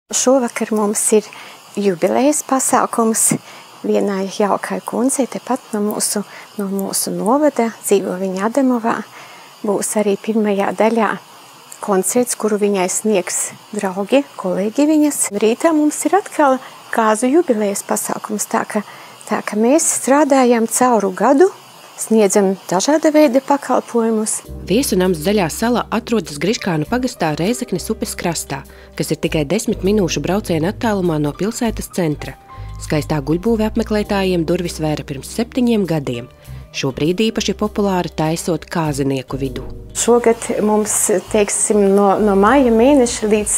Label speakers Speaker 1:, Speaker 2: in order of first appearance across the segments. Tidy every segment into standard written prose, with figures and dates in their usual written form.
Speaker 1: Šovakar mums ir jubilejas pasākums vienai jaukai kundzei tepat no mūsu novada, dzīvo viņa Adamovā. Būs arī pirmajā daļā koncerts, kuru viņai sniegs draugi, kolēģi viņas. Rītā mums ir atkal kāzu jubilejas pasākums, tā ka mēs strādājam cauru gadu, sniedzam dažāda veida pakalpojumus.
Speaker 2: Viesunams Zaļā sala atrodas Griškānu pagastā Rēzeknes upes krastā, kas ir tikai 10 minūšu brauciena attālumā no pilsētas centra. Skaistā guļbūve apmeklētājiem durvis vēra pirms 7 gadiem. Šobrīd īpaši populāra taisot kāzinieku vidū.
Speaker 1: Šogad mums, teiksim, no māja mēneša līdz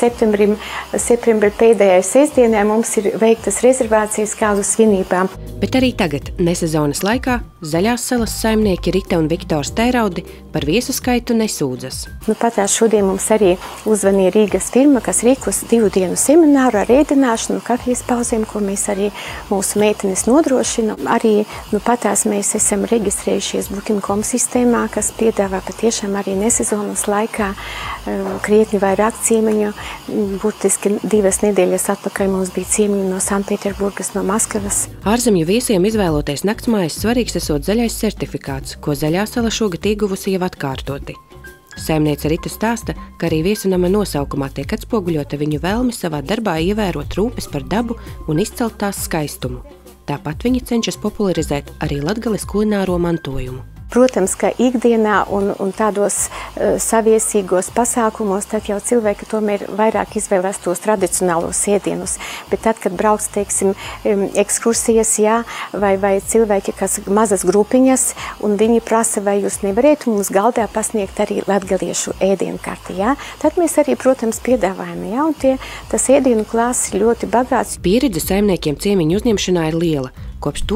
Speaker 1: septembra pēdējai sestdienai mums ir veiktas rezervācijas kāzu svinībām.
Speaker 2: Bet arī tagad, nesezonas laikā, Zaļās salas saimnieki Rita un Viktors Tēraudi par viesu skaitu nesūdzas.
Speaker 1: Patās šodien mums arī uzvanīja Rīgas firma, kas rīkos 2 dienu semināru ar ēdināšanu, kafijas pauzēm, ko mēs arī mūsu meitenes nodrošina. Arī patās mēs esam reģistrējušies Booking.com sistēmā, kas piedāvā patiešām arī nesezonas laikā krietni vairāk ciemiņu. Būtiski 2 nedēļas atpakaļ mums bija ciemiņi no Sanpēterburgas, no Maskavas.
Speaker 2: Ārzemju viesiem izvēloties naktsmājas svarīgs esot zaļais certifikāts, ko Zaļā sala šogad ieguvusi jau atkārtoti. Saimniece Rita stāsta, ka arī viesunama nosaukumā tiek atspoguļota viņu vēlme savā darbā ievērot rūpes par dabu un izcelt tās skaistumu. Tāpat viņi cenšas popularizēt arī Latgales kulināro mantojumu.
Speaker 1: Protams, ka ikdienā un tādos saviesīgos pasākumos, tad jau cilvēki tomēr vairāk izvēlēs tos tradicionālos ēdienus. Bet tad, kad brauc, teiksim, ekskursijas, vai cilvēki, kas mazas grupiņas, un viņi prasa, vai jūs nevarētu mums galdā pasniegt arī latgaliešu ēdienu karti, tad mēs arī, protams, piedāvājam, un tas ēdienu klāsts ir ļoti bagāts.
Speaker 2: Pieredze saimniekiem ciemiņu uzņemšanā ir liela, kopš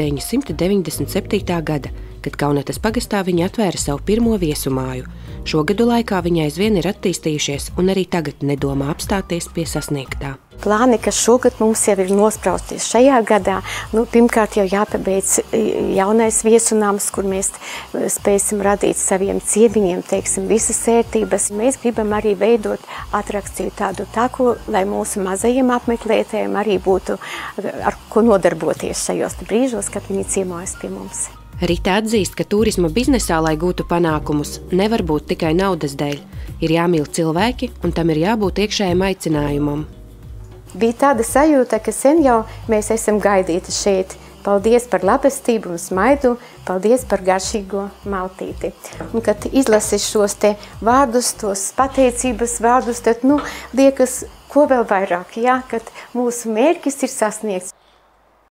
Speaker 2: 1997. gada, kad Kaunatas pagastā viņa atvēra savu pirmo viesumāju. Šogadu laikā viņa aizvien ir attīstījušies un arī tagad nedomā apstāties pie sasniegtā.
Speaker 1: Plāni, kas šogad mums jau ir nosprausties šajā gadā, pirmkārt jau jāpabeidz jaunais viesunams, kur mēs spēsim radīt saviem ciemiņiem, teiksim, visas ērtības. Mēs gribam arī veidot atrakciju tādu tako, lai mūsu mazajiem apmeklētājiem arī būtu ar ko nodarboties šajos brīžos, kad viņi ciemojas pie mums.
Speaker 2: Rita atzīst, ka turisma biznesā, lai gūtu panākumus, nevar būt tikai naudas dēļ. Ir jāmīl cilvēki, un tam ir jābūt iekšējam aicinājumam.
Speaker 1: Bija tāda sajūta, ka sen jau mēs esam gaidīti šeit. Paldies par labestību un smaidu, paldies par garšīgo maltīti. Un, kad izlasi šos te vārdus, tos pateicības vārdus, tad, liekas, ko vēl vairāk, kad mūsu mērķis ir sasniegts.